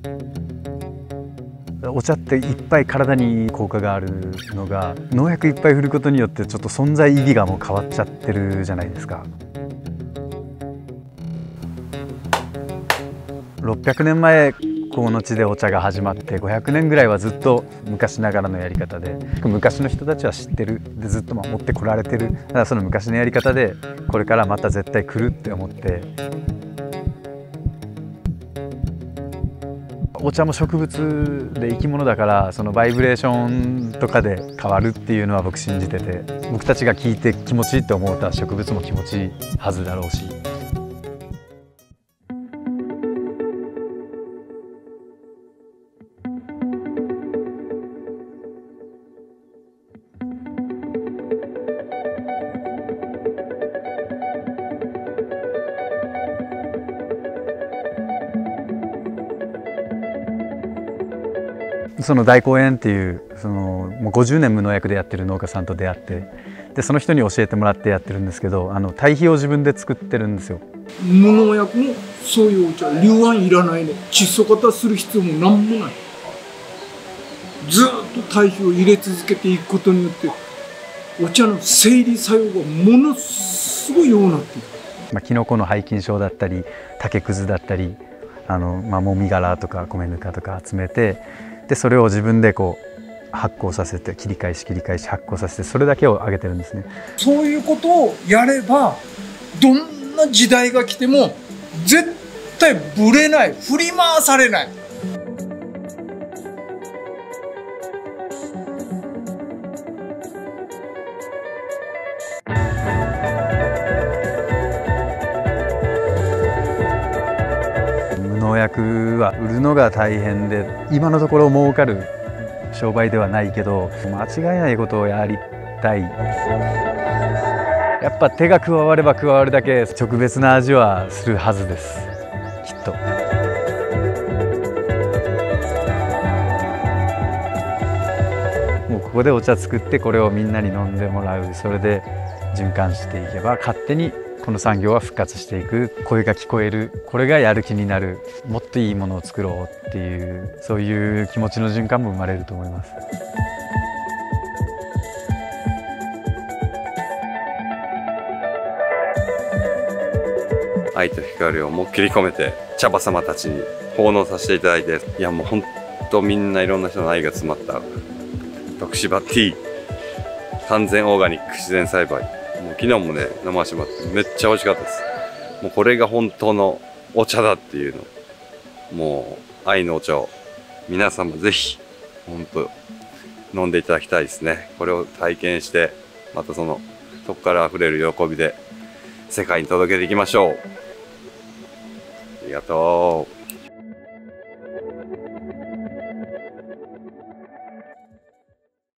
お茶っていっぱい体に効果があるのが、農薬いっぱい振ることによってちょっと存在意義がもう変わっちゃってるじゃないですか。600年前この地でお茶が始まって500年ぐらいはずっと昔ながらのやり方で、昔の人たちは知ってる、でずっと守ってこられてる。だからその昔のやり方でこれからまた絶対来るって思って。お茶も植物で生き物だから、そのバイブレーションとかで変わるっていうのは僕信じてて、僕たちが聞いて気持ちいいって思うと植物も気持ちいいはずだろうし。その大公園っていうもう50年無農薬でやってる農家さんと出会って、でその人に教えてもらってやってるんですけど、堆肥を自分で作ってるんですよ。 無農薬のそういうお茶、硫黄いらないね、窒素型する必要も何もない。ずっと堆肥を入れ続けていくことによってお茶の生理作用がものすごいようになっている。 キノコの廃菌症だったり竹くずだったりもみ殻とか米ぬかとか集めて、でそれを自分でこう発酵させて切り返し発酵させて、それだけをあげてるんですね。 そういうことをやればどんな時代が来ても絶対ぶれない、振り回されない。 無農薬は売るのが大変で、今のところ儲かる商売ではないけど、間違いないことをやりたい。やっぱ手が加われば加わるだけ特別な味はするはずです、きっと。もうここでお茶作ってこれをみんなに飲んでもらう、それで循環していけば勝手にこの産業は復活していく。声が聞こえる、これがやる気になる、もっといいものを作ろうっていう、そういう気持ちの循環も生まれると思います。 愛と光を思いっきり込めて茶葉様たちに奉納させていただいて、いやもうほんとみんないろんな人の愛が詰まった徳島ティー、完全オーガニック自然栽培。もう昨日もね飲ませてもらってめっちゃ美味しかったです。もうこれが本当のお茶だっていうの、もう愛のお茶を皆様ぜひ本当飲んでいただきたいですね。これを体験してまたそこから溢れる喜びで世界に届けていきましょう。ありがとう。